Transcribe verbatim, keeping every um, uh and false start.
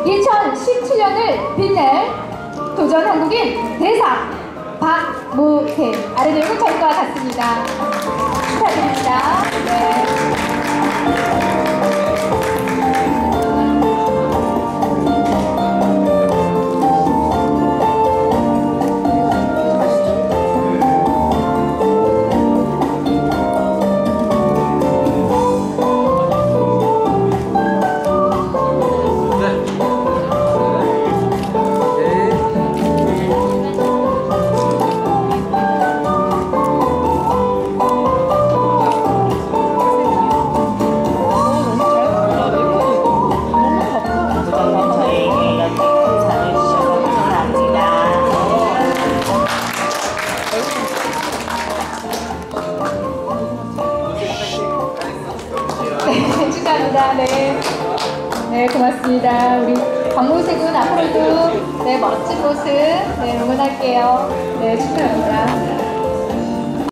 이천십칠 년을 빛낼 도전 한국인 대상 박무태 아래들고 전과 같습니다. 축하드립니다. 네. 네, 축하합니다. 네. 네, 고맙습니다. 우리 박무태 군 앞으로도 네, 멋진 모습 네, 응원할게요. 네, 축하합니다.